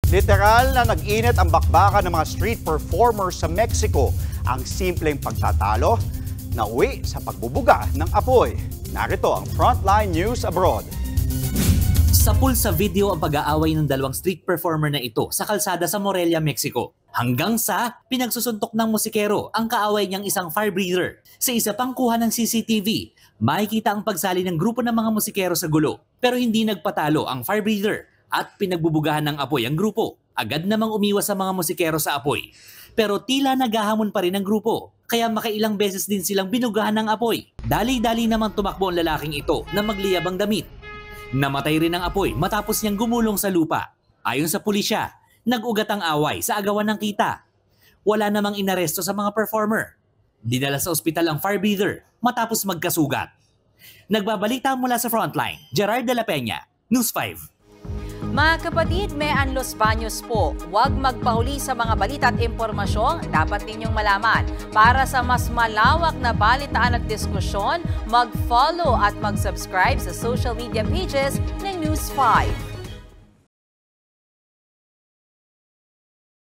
Literal na nag-init ang bakbakan ng mga street performers sa Mexico. Ang simpleng pagtatalo, nauwi sa pagbubuga ng apoy. Narito ang Frontline News Abroad. Sapul sa video ang pag-aaway ng dalawang street performer na ito sa kalsada sa Morelia, Mexico. Hanggang sa pinagsusuntok ng musikero ang kaaway niyang isang fire breather. Sa isa pang kuha ng CCTV, makikita ang pagsali ng grupo ng mga musikero sa gulo. Pero hindi nagpatalo ang fire breather at pinagbubugahan ng apoy ang grupo. Agad namang umiwas sa mga musikero sa apoy. Pero tila naghahamon pa rin ang grupo. Kaya makailang beses din silang binugahan ng apoy. Dali-dali namang tumakbo ang lalaking ito na magliyabang damit. Namatay rin ang apoy matapos niyang gumulong sa lupa. Ayon sa pulisya, nag-ugat ang away sa agawan ng kita. Wala namang inaresto sa mga performer. Dinala sa ospital ang fire breather matapos magkasugat. Nagbabalita mula sa Frontline, Gerard de la Peña, News 5. Mga kapatid, may Los Baños po. Huwag magpahuli sa mga balita at impormasyong dapat ninyong malaman. Para sa mas malawak na balitaan at diskusyon, mag-follow at mag-subscribe sa social media pages ng News 5.